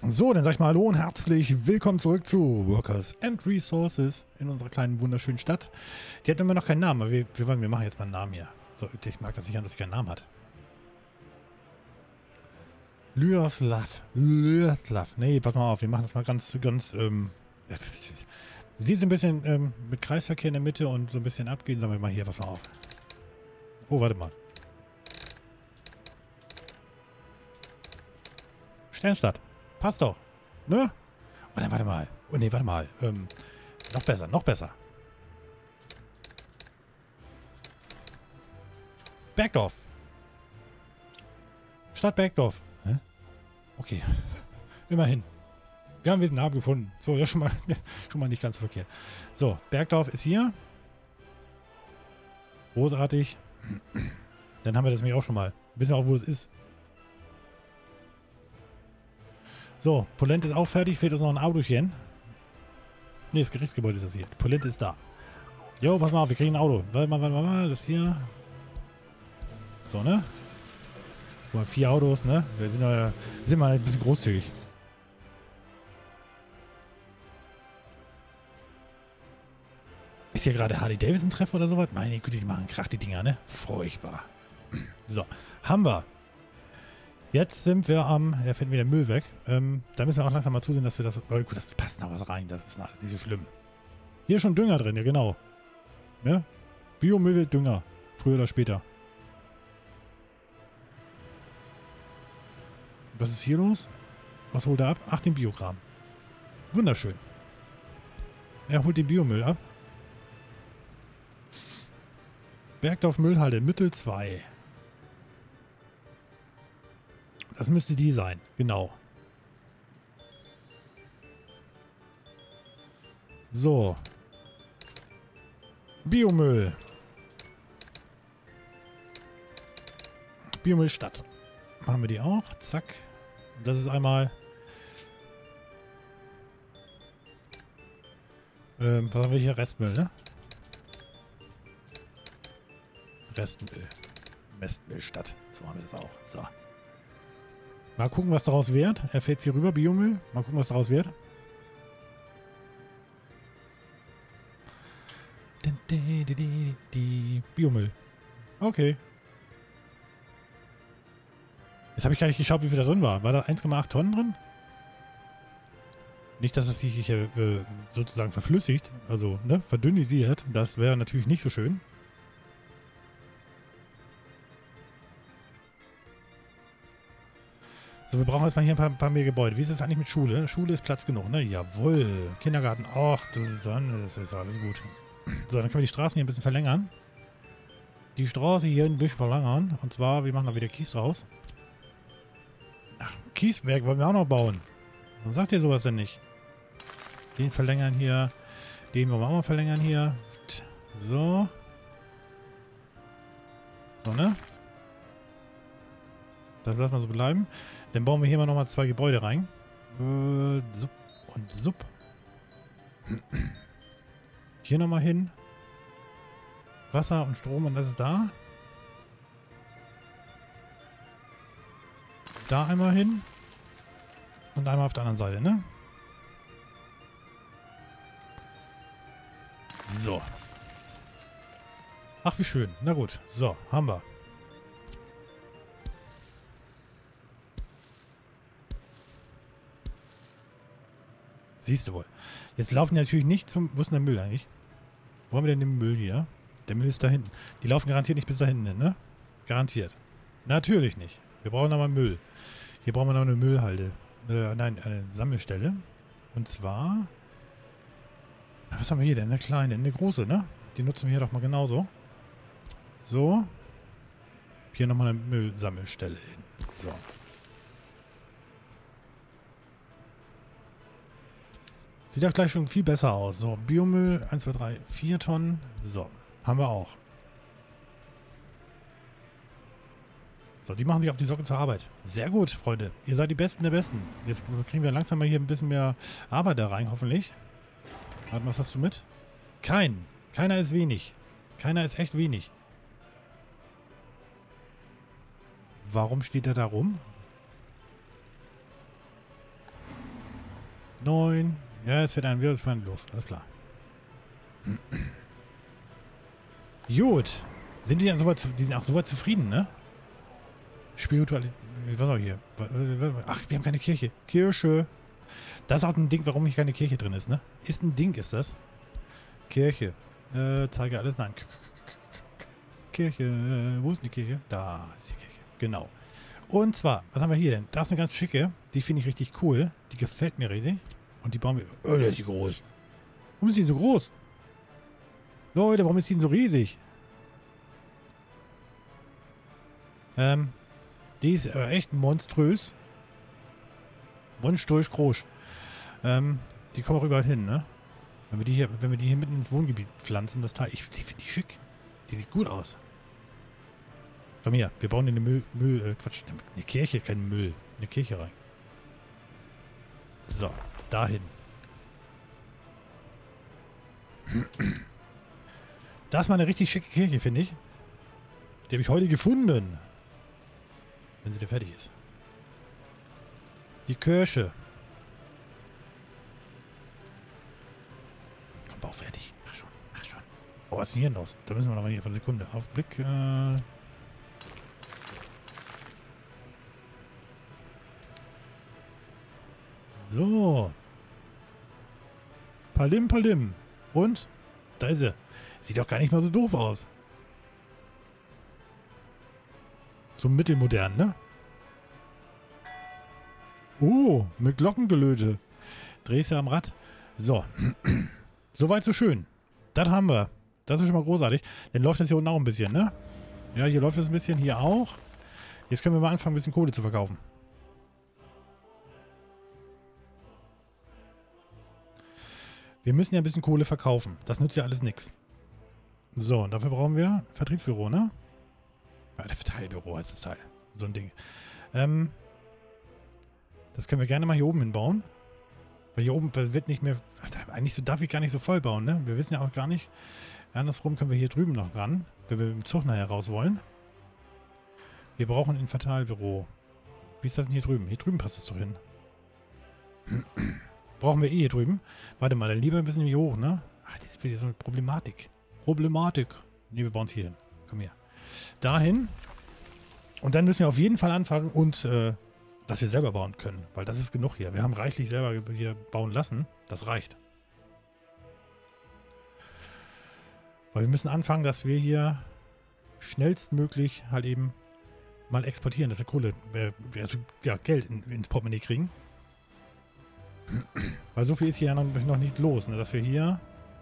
So, dann sag ich mal hallo und herzlich willkommen zurück zu Workers and Resources in unserer kleinen, wunderschönen Stadt. Die hat immer noch keinen Namen, aber wir machen jetzt mal einen Namen hier. So, ich mag das nicht an, dass sie keinen Namen hat. Lyaslav. Nee, pass mal auf, wir machen das mal ganz, sie ist ein bisschen mit Kreisverkehr in der Mitte und so ein bisschen abgehen. Sagen wir mal hier, pass mal auf. Oh, warte mal. Sternstadt. Passt doch. Ne? Oh, dann warte mal. Oh, nee, warte mal. Noch besser, noch besser. Bergdorf. Stadt Bergdorf. Hä? Okay. Immerhin. Wir haben diesen Namen gefunden. So, ja, schon mal nicht ganz verkehrt. So, Bergdorf ist hier. Großartig. Dann haben wir das nämlich auch schon mal. Wissen wir auch, wo es ist. So, Polent ist auch fertig. Fehlt uns noch ein Autochen. Ne, das Gerichtsgebäude ist das hier. Polent ist da. Jo, pass mal auf, wir kriegen ein Auto. Warte mal, das hier. So, ne? Wir haben 4 Autos, ne? Wir sind mal ein bisschen großzügig. Ist hier gerade Harley-Davidson-Treff oder sowas? Meine Güte, die machen Krach, die Dinger, ne? Furchtbar. So, haben wir. Jetzt sind wir da fällt wieder Müll weg. Da müssen wir auch langsam mal zusehen, dass wir das... Oh, gut, das passt noch was rein. Das ist alles nicht so schlimm. Hier ist schon Dünger drin, ja genau. Ne? Biomüll wird Dünger. Früher oder später. Was ist hier los? Was holt er ab? Ach, den Biokram. Wunderschön. Er holt den Biomüll ab. Bergdorf Müllhalde, Mittel 2. Das müsste die sein, genau. So. Biomüll. Biomüllstadt. Machen wir die auch. Zack. Das ist einmal... was haben wir hier? Restmüll, ne? Restmüll. Mestmüllstadt. So haben wir das auch. So. Mal gucken, was daraus wird. Er fährt hier rüber, Biomüll. Mal gucken, was daraus wird. Biomüll. Okay. Jetzt habe ich gar nicht geschaut, wie viel da drin war. War da 1,8 Tonnen drin? Nicht, dass es sich hier sozusagen verflüssigt, also ne, verdünnisiert. Das wäre natürlich nicht so schön. So, wir brauchen erstmal hier ein paar mehr Gebäude. Wie ist es eigentlich mit Schule? Schule ist Platz genug, ne? Jawohl. Kindergarten. Ach, das ist alles gut. So, dann können wir die Straßen hier ein bisschen verlängern. Die Straße hier ein bisschen verlängern. Und zwar, wir machen da wieder Kies draus. Ach, Kieswerk wollen wir auch noch bauen. Warum sagt ihr sowas denn nicht? Den verlängern hier. Den wollen wir auch mal verlängern hier. So. So, ne? Das lassen wir so bleiben. Dann bauen wir hier mal nochmal 2 Gebäude rein. Sup und Sup. Hier nochmal hin. Wasser und Strom und das ist da. Da einmal hin. Und einmal auf der anderen Seite, ne? So. Ach, wie schön. Na gut. So, haben wir. Siehst du wohl. Jetzt laufen die natürlich nicht zum... Wo ist denn der Müll eigentlich? Wo haben wir denn den Müll hier? Der Müll ist da hinten. Die laufen garantiert nicht bis da hinten hin, ne? Garantiert. Natürlich nicht. Wir brauchen aber Müll. Hier brauchen wir noch eine Müllhalde. Nein, eine Sammelstelle. Und zwar... Was haben wir hier denn? Eine kleine, eine große, ne? Die nutzen wir hier doch mal genauso. So. Hier nochmal eine Müllsammelstelle hin. So. Sieht doch gleich schon viel besser aus. So, Biomüll, 1, 2, 3, 4 Tonnen. So, haben wir auch. So, die machen sich auf die Socke zur Arbeit. Sehr gut, Freunde. Ihr seid die Besten der Besten. Jetzt kriegen wir langsam mal hier ein bisschen mehr Arbeit da rein, hoffentlich. Warte, was hast du mit? Keiner ist wenig. Keiner ist echt wenig. Warum steht er da rum? 9. Ja, es fährt ein Wirbelsmann los. Alles klar. Gut. Sind die dann soweit, die sind auch soweit zufrieden, ne? Spiritualität. Was auch hier? Ach, wir haben keine Kirche. Kirche. Das ist auch ein Ding, warum nicht keine Kirche drin ist, ne? Ist ein Ding, ist das? Kirche. Zeige alles. Nein. Kirche. Wo ist denn die Kirche? Da ist die Kirche. Genau. Und zwar, was haben wir hier denn? Da ist eine ganz schicke. Die finde ich richtig cool. Die gefällt mir richtig. Und die bauen wir... Oh, der ist die groß. Warum ist die so groß? Leute, warum ist die denn so riesig? Die ist echt monströs. Monströs groß. Die kommen auch überall hin, ne? Wenn wir die hier mitten ins Wohngebiet pflanzen, das Teil... Ich finde die schick. Die sieht gut aus. Komm her, wir bauen in eine Quatsch, eine Kirche, kein Müll. Eine Kirche rein. So, dahin. Das ist mal eine richtig schicke Kirche, finde ich. Die habe ich heute gefunden. Wenn sie da fertig ist. Die Kirche. Komm, bau fertig. Ach schon, ach schon. Oh, was ist denn hier los? Da müssen wir noch mal hier für eine Sekunde. Auf Blick. So. Palim, Palim. Und? Da ist sie. Sieht doch gar nicht mal so doof aus. So mittelmodern, ne? Oh, mit Glockengelöte. Drehst du am Rad. So. Soweit so schön. Das haben wir. Das ist schon mal großartig. Dann läuft das hier unten auch ein bisschen, ne? Ja, hier läuft das ein bisschen. Hier auch. Jetzt können wir mal anfangen, ein bisschen Kohle zu verkaufen. Wir müssen ja ein bisschen Kohle verkaufen. Das nützt ja alles nichts. So, und dafür brauchen wir Vertriebsbüro, ne? Ja, der Verteilbüro heißt das Teil. So ein Ding. Das können wir gerne mal hier oben hinbauen. Weil hier oben wird nicht mehr... Eigentlich so darf ich gar nicht so voll bauen, ne? Wir wissen ja auch gar nicht... Andersrum können wir hier drüben noch ran, wenn wir mit dem Zug nachher raus wollen. Wir brauchen ein Verteilbüro. Wie ist das denn hier drüben? Hier drüben passt es doch hin. Brauchen wir eh hier drüben. Warte mal, dann lieber ein bisschen hier hoch, ne? Ach, das ist wieder so eine Problematik. Problematik. Ne, wir bauen es hier hin. Komm her. Dahin. Und dann müssen wir auf jeden Fall anfangen und, dass wir selber bauen können. Weil das ist genug hier. Wir haben reichlich selber hier bauen lassen. Das reicht. Weil wir müssen anfangen, dass wir hier schnellstmöglich halt eben mal exportieren, dass wir Kohle, also, ja, Geld ins Portemonnaie kriegen. Weil so viel ist hier ja noch nicht los, ne? Dass wir hier...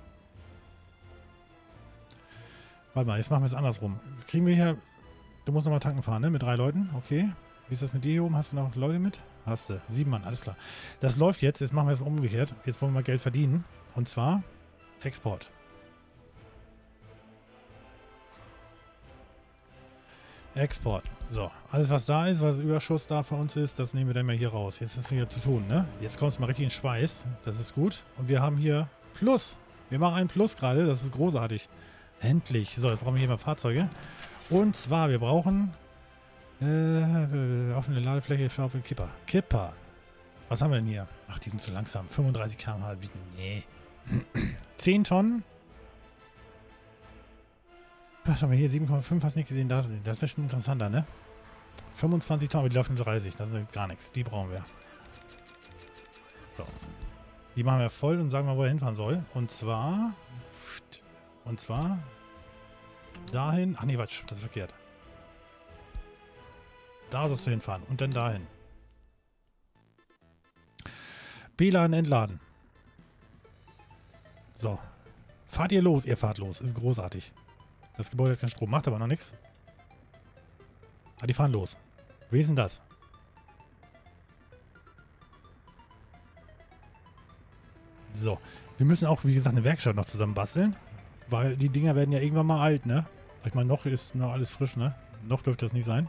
Warte mal, jetzt machen wir es andersrum. Kriegen wir hier... Du musst nochmal tanken fahren, ne? Mit 3 Leuten. Okay. Wie ist das mit dir hier oben? Hast du noch Leute mit? Hast du. 7 Mann, alles klar. Das läuft jetzt. Jetzt machen wir es umgekehrt. Jetzt wollen wir mal Geld verdienen. Und zwar Export. Export. So, alles was da ist, was Überschuss da für uns ist, das nehmen wir dann mal hier raus. Jetzt ist es hier zu tun, ne? Jetzt kommt es mal richtig in Schweiß. Das ist gut. Und wir haben hier Plus. Wir machen einen Plus gerade. Das ist großartig. Endlich. So, jetzt brauchen wir hier mal Fahrzeuge. Und zwar, wir brauchen offene Ladefläche für Kipper. Kipper. Was haben wir denn hier? Ach, die sind zu langsam. 35 km/h. Nee. 10 Tonnen. Was haben wir hier? 7,5 hast du nicht gesehen. Das ist ja schon interessanter, ne? 25 Tonnen, aber die laufen 30. Das ist gar nichts. Die brauchen wir. So. Die machen wir voll und sagen mal, wo er hinfahren soll. Und zwar... dahin. Ach nee, Quatsch. Das ist verkehrt. Da sollst du hinfahren. Und dann dahin. Beladen, entladen. So. Fahrt ihr los? Ihr fahrt los. Ist großartig. Das Gebäude hat keinen Strom. Macht aber noch nichts. Ah, die fahren los. Wie ist denn das? So. Wir müssen auch, wie gesagt, eine Werkstatt noch zusammen basteln. Weil die Dinger werden ja irgendwann mal alt, ne? Ich meine, noch ist noch alles frisch, ne? Noch dürfte das nicht sein.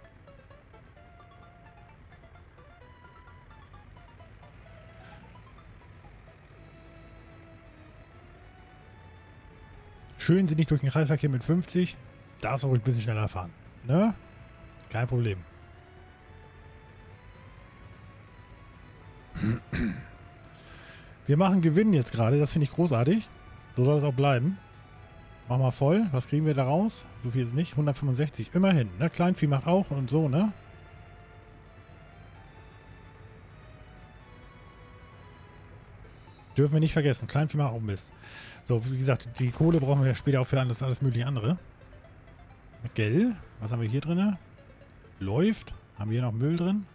Schön sind nicht durch den Kreisverkehr mit 50. Darfst du ruhig ein bisschen schneller fahren. Ne? Kein Problem. Wir machen Gewinn jetzt gerade. Das finde ich großartig. So soll es auch bleiben. Mach mal voll. Was kriegen wir da raus? So viel ist nicht. 165. Immerhin. Ne? Kleinvieh macht auch und so, ne? Dürfen wir nicht vergessen. Kleinvieh macht auch Mist. So, wie gesagt, die Kohle brauchen wir ja später auch für alles mögliche andere. Gell? Was haben wir hier drin? Läuft. Haben wir hier noch Müll drin?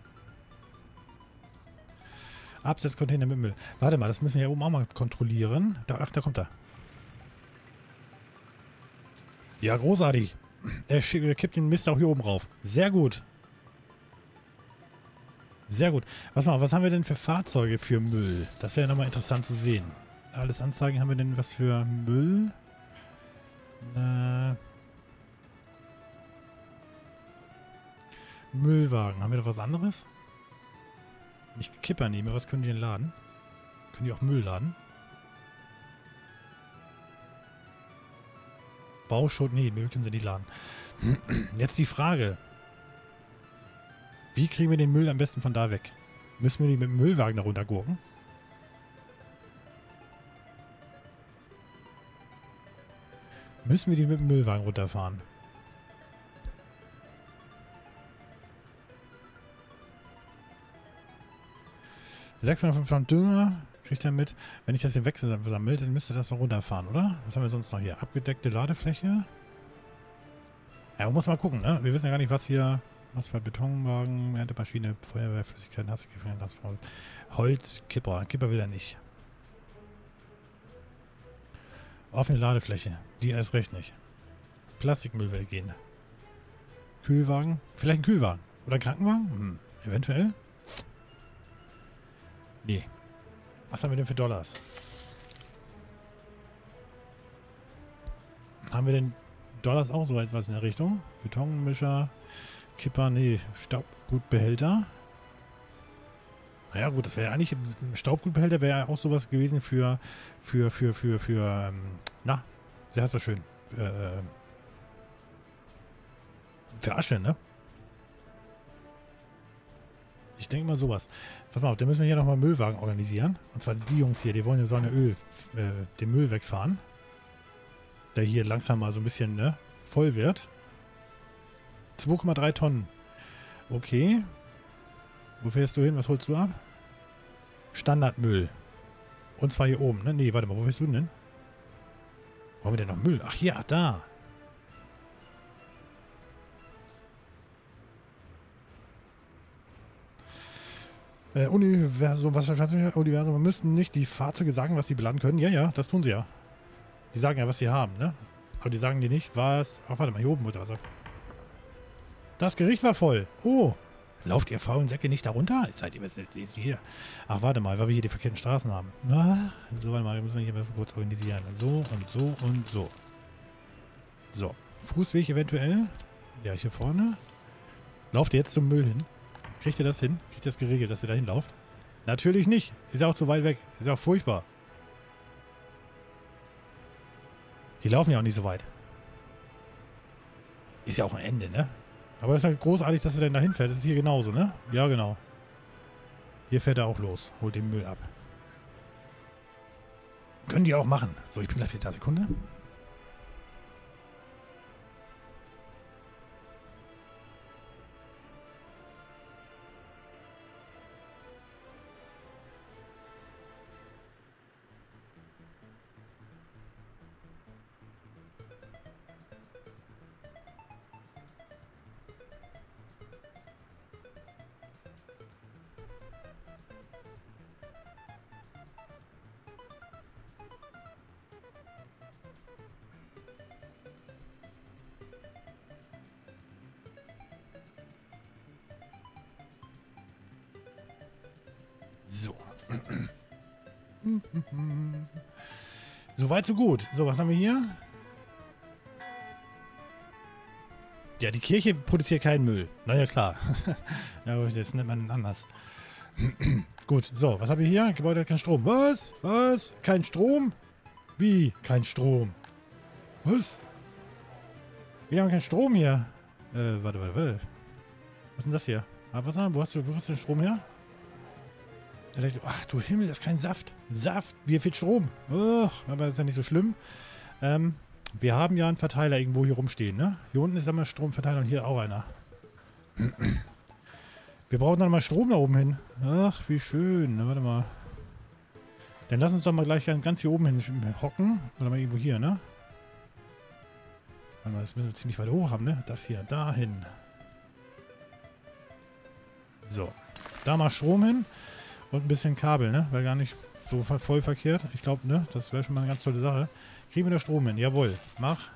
Absetzcontainer mit Müll. Warte mal, das müssen wir ja oben auch mal kontrollieren. Ach, da kommt er. Ja, großartig. Er kippt den Mist auch hier oben rauf. Sehr gut. Sehr gut. Was haben wir denn für Fahrzeuge für Müll? Das wäre nochmal interessant zu sehen. Alles Anzeigen, haben wir denn was für Müll? Müllwagen. Haben wir da was anderes? Nicht Kipper nehmen, was können die denn laden? Können die auch Müll laden? Bauschutt, nee, Müll können sie nicht laden. Jetzt die Frage. Wie kriegen wir den Müll am besten von da weg? Müssen wir die mit dem Müllwagen da runtergurken? Müssen wir die mit dem Müllwagen runterfahren? $605 Tonnen Dünger kriegt er mit. Wenn ich das hier wegsammelt, dann müsste das noch runterfahren, oder? Was haben wir sonst noch hier? Abgedeckte Ladefläche. Ja, man muss mal gucken, ne? Wir wissen ja gar nicht, was hier... Was für Betonwagen, Erntemaschine, Feuerwehr, Flüssigkeit, Hassigefähren, Holz, Kipper. Kipper will er nicht. Offene Ladefläche. Die erst recht nicht. Plastikmüll will gehen. Kühlwagen. Vielleicht ein Kühlwagen. Oder ein Krankenwagen? Eventuell. Nee. Was haben wir denn für Dollars? Haben wir denn Dollars auch so etwas in der Richtung? Betonmischer, Kipper, nee, Staubgutbehälter. Naja gut, das wäre ja eigentlich, Staubgutbehälter wäre ja auch sowas gewesen für na, sehr heißt das schön, für Asche, ne? Ich denke mal sowas. Pass mal auf, dann müssen wir hier nochmal Müllwagen organisieren. Und zwar die Jungs hier, die sollen ja den Müll wegfahren. Der hier langsam mal so ein bisschen, ne, voll wird. 2,3 Tonnen. Okay. Wo fährst du hin? Was holst du ab? Standardmüll. Und zwar hier oben, ne? Nee, warte mal, wo fährst du denn? Wo haben wir denn noch Müll? Ach, hier, ach, da. Universum, Universum, wir müssten nicht die Fahrzeuge sagen, was sie beladen können. Ja, ja, das tun sie ja. Die sagen ja, was sie haben, ne? Aber die sagen dir nicht, was... Ach, warte mal, hier oben wird was. Das Gericht war voll. Oh. Lauft ihr faulen Säcke nicht darunter? Seid ihr was hier? Ach, warte mal, weil wir hier die verkehrten Straßen haben. Ah, so, warte mal, müssen wir hier mal kurz organisieren. So und so und so. So. Fußweg eventuell. Ja, hier vorne. Lauft ihr jetzt zum Müll hin? Kriegt ihr das hin? Kriegt ihr das geregelt, dass ihr da hinlauft? Natürlich nicht. Ist ja auch zu weit weg. Ist ja auch furchtbar. Die laufen ja auch nicht so weit. Ist ja auch ein Ende, ne? Aber das ist halt großartig, dass er denn da hinfährt. Das ist hier genauso, ne? Ja, genau. Hier fährt er auch los. Holt den Müll ab. Können die auch machen. So, ich bin gleich wieder da. Sekunde. So. Soweit, so gut. So, was haben wir hier? Ja, die Kirche produziert keinen Müll. Naja, klar. Ja, das nennt man anders. Gut, so, was haben wir hier? Gebäude hat keinen Strom. Was? Was? Kein Strom? Wie? Kein Strom? Was? Wir haben keinen Strom hier. Warte. Was ist denn das hier? Ah, wo hast du den Strom her? Ach du Himmel, das ist kein Saft. Saft, mir fehlt Strom. Oh, aber das ist ja nicht so schlimm. Wir haben ja einen Verteiler irgendwo hier rumstehen, ne? Hier unten ist einmal Stromverteiler und hier auch einer. Wir brauchen dann mal Strom da oben hin. Ach, wie schön. Na, warte mal. Dann lass uns doch mal gleich ganz hier oben hin hocken. Oder mal irgendwo hier, ne? Warte mal, das müssen wir ziemlich weit hoch haben, ne? Das hier, dahin. So. Da mal Strom hin. Und ein bisschen Kabel, ne? Weil gar nicht so voll verkehrt. Ich glaube, ne? Das wäre schon mal eine ganz tolle Sache. Kriegen wir da Strom hin? Jawohl. Mach.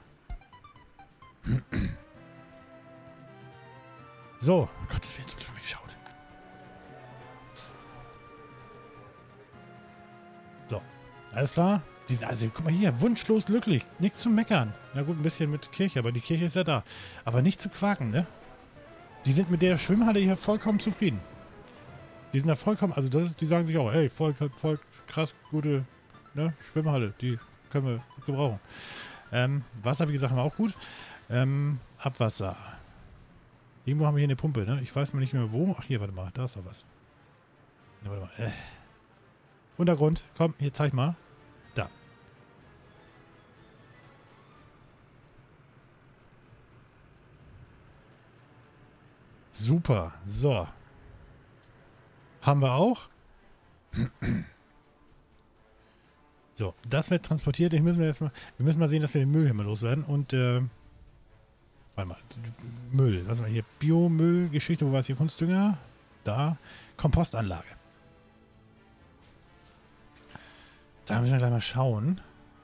So. Oh Gott, das wird jetzt weggeschaut. So. Alles klar? Also, guck mal hier. Wunschlos glücklich. Nichts zu meckern. Na gut, ein bisschen mit Kirche, aber die Kirche ist ja da. Aber nicht zu quaken, ne? Die sind mit der Schwimmhalle hier vollkommen zufrieden. Die sind da vollkommen, also das ist, die sagen sich auch, ey, voll krass gute, ne, Schwimmhalle, die können wir gut gebrauchen. Wasser, wie gesagt, haben wir auch gut. Abwasser. Irgendwo haben wir hier eine Pumpe, ne? Ich weiß mal nicht mehr wo. Ach, hier, warte mal, da ist doch was. Ja, warte mal. Untergrund, komm, hier, zeig mal. Da. Super, so. Haben wir auch. So, das wird transportiert. Wir müssen mal sehen, dass wir den Müll hier mal loswerden. Und, warte mal. Müll. Lass mal hier. Biomüll-Geschichte. Wo war es hier? Kunstdünger. Da. Kompostanlage. Da müssen wir gleich mal schauen,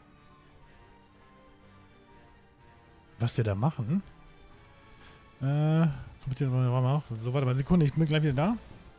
was wir da machen. Kommt hier mal. So, warte mal. Sekunde. Ich bin gleich wieder da.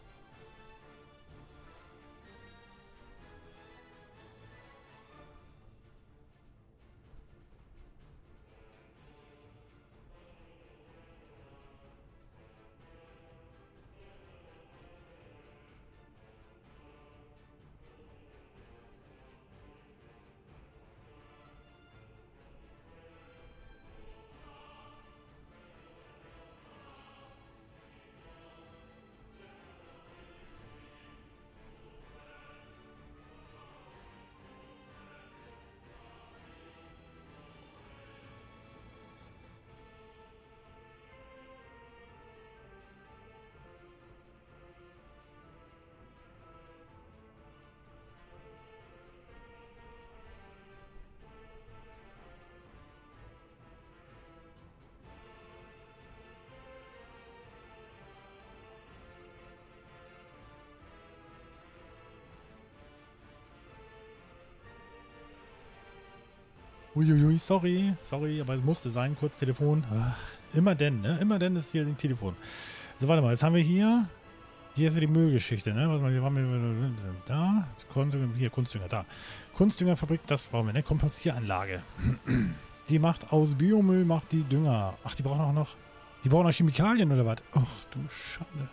Uiuiui, sorry, aber es musste sein, kurz Telefon. Ach, immer denn, ne? Immer denn ist hier ein Telefon. So, warte mal, jetzt haben wir hier ist ja die Müllgeschichte, ne? Warte mal, wir sind da. Hier, Kunstdünger, da. Kunstdüngerfabrik, das brauchen wir, ne? Kompostieranlage. Die macht aus Biomüll, macht die Dünger. Ach, die brauchen auch noch Chemikalien oder was? Ach, du Schande.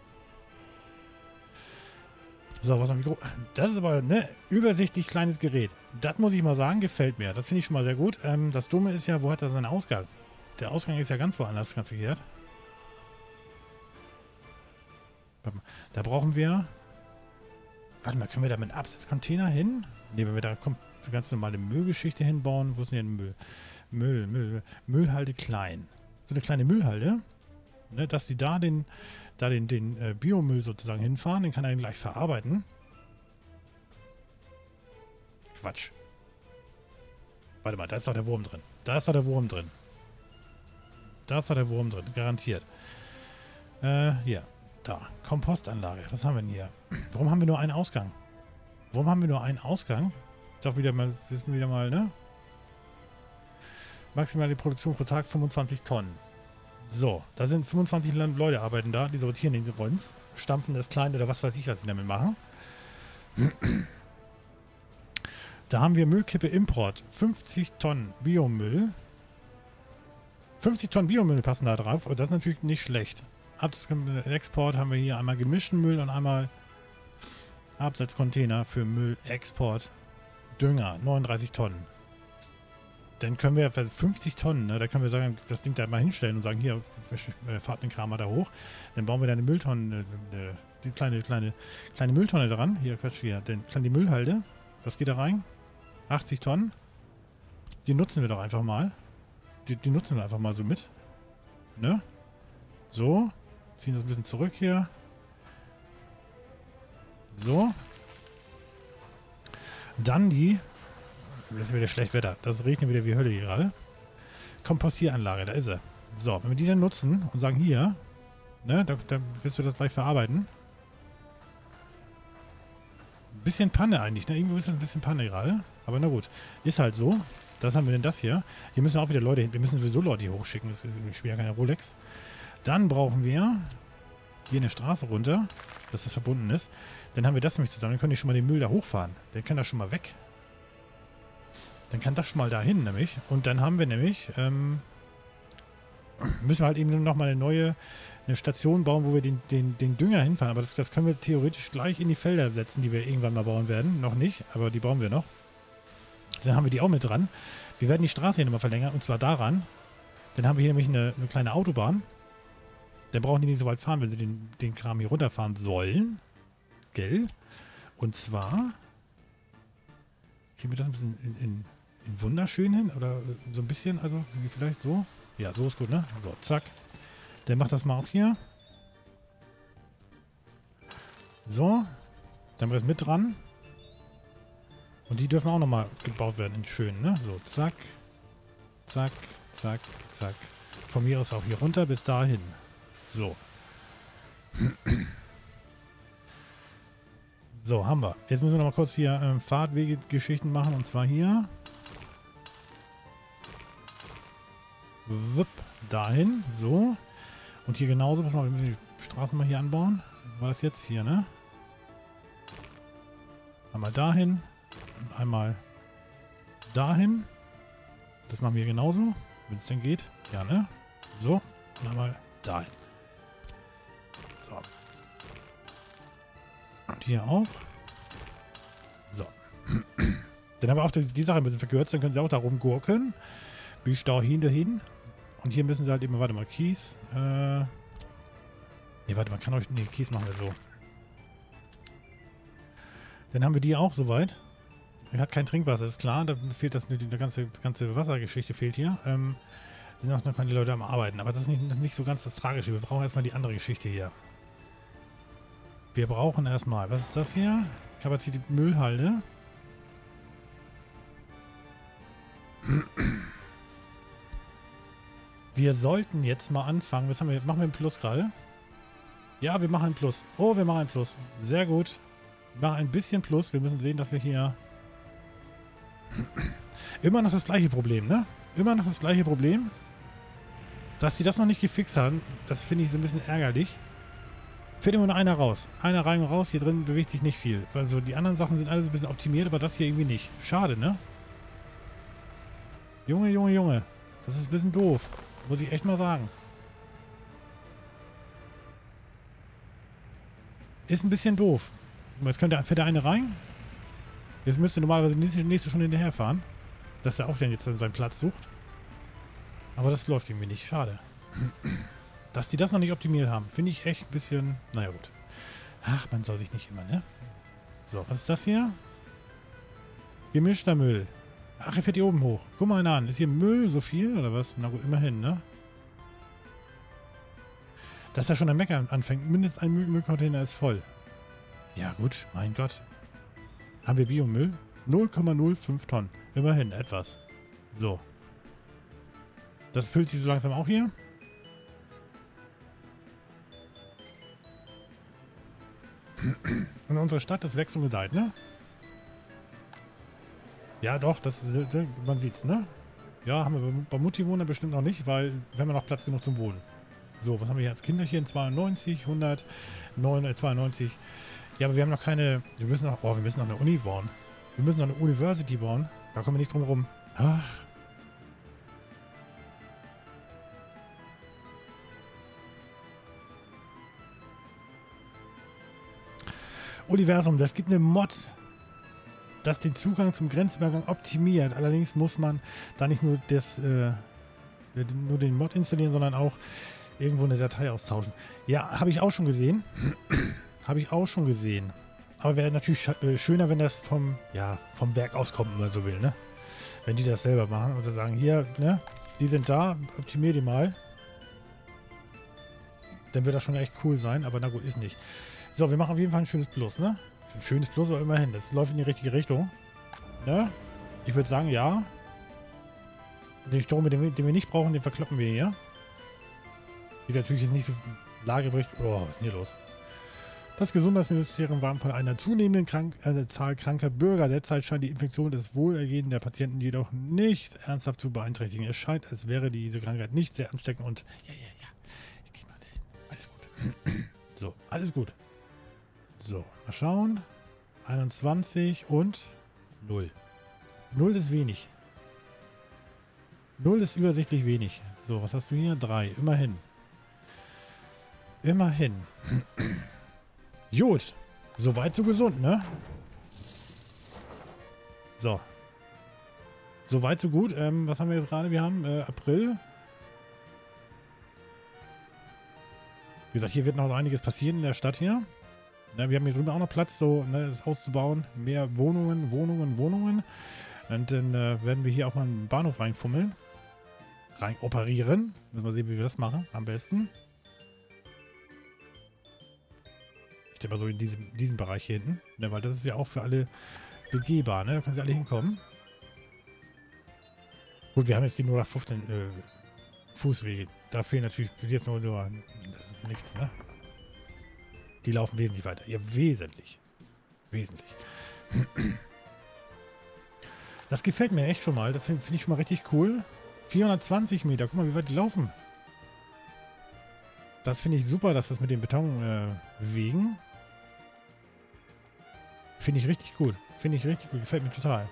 So, was haben wir? Das ist aber, ne, übersichtlich kleines Gerät. Das muss ich mal sagen, gefällt mir. Das finde ich schon mal sehr gut. Das Dumme ist ja, wo hat er seinen Ausgang? Der Ausgang ist ja ganz woanders konfiguriert. Warte mal, da brauchen wir... Warte mal, können wir da mit Absetzcontainer hin? Ne, wenn wir da eine ganz normale Müllgeschichte hinbauen. Wo ist denn hier ein Müllhalde klein. So eine kleine Müllhalde. Ne, dass die da den Biomüll sozusagen hinfahren, den kann er dann gleich verarbeiten. Quatsch. Warte mal, da ist doch der Wurm drin. Garantiert. Hier, da. Kompostanlage. Was haben wir denn hier? Warum haben wir nur einen Ausgang? Doch wieder mal, wissen wir wieder mal, ne? Maximale Produktion pro Tag 25 Tonnen. So, da sind 25 Leute arbeiten da, die sortieren den Rons, stampfen das klein oder was weiß ich, was sie damit machen. Da haben wir Müllkippe Import, 50 Tonnen Biomüll. 50 Tonnen Biomüll passen da drauf, und das ist natürlich nicht schlecht. Export haben wir hier einmal gemischten Müll und einmal Absatzcontainer für Müllexport. Dünger, 39 Tonnen. Dann können wir 50 Tonnen, ne? Da können wir sagen, das Ding da mal hinstellen und sagen, hier, fahrt den Kram mal da hoch. Dann bauen wir da eine Mülltonne, die kleine Mülltonne dran. Hier, Quatsch, hier, die Müllhalde. Was geht da rein? 80 Tonnen. Die nutzen wir doch einfach mal. Die nutzen wir einfach mal so mit. Ne? So. Ziehen das ein bisschen zurück hier. So. Dann die. Jetzt ist wieder schlecht Wetter. Das regnet wieder wie Hölle hier gerade. Kompostieranlage, da ist sie. So, wenn wir die dann nutzen und sagen, hier, ne, da wirst du das gleich verarbeiten. Ein bisschen Panne eigentlich, ne? Irgendwo ist das ein bisschen Panne gerade. Aber na gut. Ist halt so. Was haben wir denn das hier? Hier müssen wir auch wieder Leute hin. Wir müssen sowieso Leute hier hochschicken. Das ist schwer, keine Rolex. Dann brauchen wir hier eine Straße runter, dass das verbunden ist. Dann haben wir das nämlich zusammen. Dann können die schon mal den Müll da hochfahren. Dann kann das schon mal weg. Dann kann das schon mal dahin nämlich. Und dann haben wir nämlich, müssen wir halt eben nochmal eine Station bauen, wo wir den Dünger hinfahren. Aber das können wir theoretisch gleich in die Felder setzen, die wir irgendwann mal bauen werden. Noch nicht, aber die bauen wir noch. Dann haben wir die auch mit dran. Wir werden die Straße hier nochmal verlängern, und zwar daran. Dann haben wir hier nämlich eine kleine Autobahn. Dann brauchen die nicht so weit fahren, wenn sie den Kram hier runterfahren sollen. Gell? Und zwar kriegen wir das ein bisschen in wunderschön hin. Oder so ein bisschen, also vielleicht so. Ja, so ist gut, ne? So, zack. Dann macht das mal auch hier. So. Dann haben wir das mit dran. Und die dürfen auch nochmal gebaut werden in schön, ne? So, zack. Zack, zack, zack. Von mir aus auch hier runter bis dahin. So. So, haben wir. Jetzt müssen wir noch mal kurz hier Fahrtwege-Geschichten machen. Und zwar hier. Wupp, dahin. So. Und hier genauso. Wir müssen die Straßen mal hier anbauen. War das jetzt hier, ne? Einmal dahin. Und einmal dahin. Das machen wir genauso. Wenn es denn geht. Ja, ne? So. Und einmal dahin. So. Und hier auch. So. Dann haben wir auch die Sache ein bisschen verkürzt. Dann können sie auch da rumgurken. Bis dahin. Und hier müssen sie halt immer, warte mal, Kies. Ne, warte mal, ne, Kies machen wir so. Dann haben wir die auch soweit. Er hat kein Trinkwasser, ist klar. Da fehlt das, die ganze Wassergeschichte fehlt hier. Sind auch noch keine Leute am Arbeiten. Aber das ist nicht so ganz das Tragische. Wir brauchen erstmal die andere Geschichte hier. Wir brauchen erstmal, was ist das hier? Kapazität Müllhalde. Wir sollten jetzt mal anfangen. Was haben wir? Machen wir ein Plus gerade? Ja, wir machen ein Plus. Oh, wir machen ein Plus. Sehr gut. Wir machen ein bisschen Plus. Wir müssen sehen, dass wir hier... Immer noch das gleiche Problem, ne? Immer noch das gleiche Problem. Dass die das noch nicht gefixt haben, das finde ich so ein bisschen ärgerlich. Fehlt immer nur einer raus. Einer rein und raus. Hier drin bewegt sich nicht viel. Also die anderen Sachen sind alles ein bisschen optimiert, aber das hier irgendwie nicht. Schade, ne? Junge, Junge, Junge. Das ist ein bisschen doof. Muss ich echt mal sagen. Ist ein bisschen doof. Jetzt fährt der eine rein. Jetzt müsste normalerweise der nächste schon hinterher fahren. Dass er auch dann jetzt seinen Platz sucht. Aber das läuft irgendwie nicht. Schade. Dass die das noch nicht optimiert haben, finde ich echt ein bisschen... Naja, gut. Ach, man soll sich nicht immer, ne? So, was ist das hier? Gemischter Müll. Ach, er fährt hier oben hoch. Guck mal einer an. Ist hier Müll so viel oder was? Na gut, immerhin, ne? Dass er schon am Meckern anfängt. Mindestens ein Müllcontainer ist voll. Ja gut, mein Gott. Haben wir Biomüll? 0,05 Tonnen. Immerhin, etwas. So. Das füllt sich so langsam auch hier. Und unsere Stadt, das wächst und gedeiht, ne? Ja, doch, man sieht's, ne? Ja, haben wir bei Mutti-Wohner bestimmt noch nicht, weil wir haben ja noch Platz genug zum Wohnen. So, was haben wir hier als Kinderchen? 92, 100, 92. Ja, aber wir haben noch keine... wir müssen noch eine Uni bauen. Wir müssen noch eine University bauen. Da kommen wir nicht drum rum. Ach. Universum, das gibt eine Mod. das den Zugang zum Grenzübergang optimiert. Allerdings muss man da nicht nur nur den Mod installieren, sondern auch irgendwo eine Datei austauschen. Ja, habe ich auch schon gesehen. Habe ich auch schon gesehen. Aber wäre natürlich schöner, wenn das vom Werk auskommt, wenn man so will, ne? Wenn die das selber machen und sagen, hier, ne, die sind da, optimier die mal. Dann wird das schon echt cool sein, aber na gut, ist nicht. So, wir machen auf jeden Fall ein schönes Plus, ne? Ein schönes Plus, aber immerhin. Das läuft in die richtige Richtung. Ne? Ich würde sagen, ja. Den Strom, den wir nicht brauchen, den verkloppen wir hier. Die natürlich jetzt nicht so Lagebericht. Oh, was ist denn hier los? Das Gesundheitsministerium warnt von einer zunehmenden Zahl kranker Bürger. Derzeit scheint die Infektion das Wohlergehen der Patienten jedoch nicht ernsthaft zu beeinträchtigen. Es scheint, als wäre diese Krankheit nicht sehr ansteckend und ja. Ich krieg mal alles hin. Alles gut. So, alles gut. So, mal schauen. 21 und 0. 0 ist wenig. 0 ist übersichtlich wenig. So, was hast du hier? 3. Immerhin. Immerhin. Gut. Soweit so gesund, ne? So. Soweit so gut. Was haben wir jetzt gerade? Wir haben April. Wie gesagt, hier wird noch einiges passieren in der Stadt hier. Na, wir haben hier drüben auch noch Platz, so das Haus zu bauen. Mehr Wohnungen. Und dann werden wir hier auch mal einen Bahnhof reinfummeln. Rein operieren. Müssen wir sehen, wie wir das machen. Am besten. Ich denke mal so in diesem Bereich hier hinten. Ne, weil das ist ja auch für alle begehbar. Ne? Da können sie alle hinkommen. Gut, wir haben jetzt die nur 15 Fußwege. Da fehlen natürlich jetzt nur... Das ist nichts, ne? Die laufen wesentlich weiter. Ja, wesentlich. Das gefällt mir echt schon mal. Das finde ich schon mal richtig cool. 420 Meter. Guck mal, wie weit die laufen. Das finde ich super, dass das mit den Betonwegen. Finde ich richtig gut. Gefällt mir total.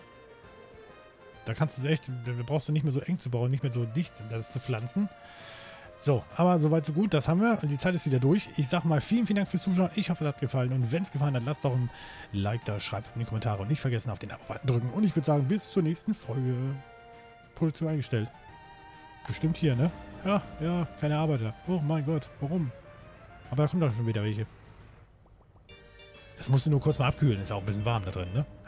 Da kannst du echt, da brauchst du nicht mehr so eng zu bauen, nicht mehr so dicht das zu pflanzen. So, aber soweit so gut, das haben wir und die Zeit ist wieder durch. Ich sag mal vielen Dank fürs Zuschauen. Ich hoffe, es hat gefallen und wenn es gefallen hat, lasst doch ein Like da, schreibt es in die Kommentare und nicht vergessen auf den Abo-Button drücken. Und ich würde sagen, bis zur nächsten Folge. Produktion eingestellt. Bestimmt hier, ne? Ja, keine Arbeiter. Oh mein Gott, warum? Aber da kommt doch schon wieder welche. Das musst du nur kurz mal abkühlen, ist auch ein bisschen warm da drin, ne?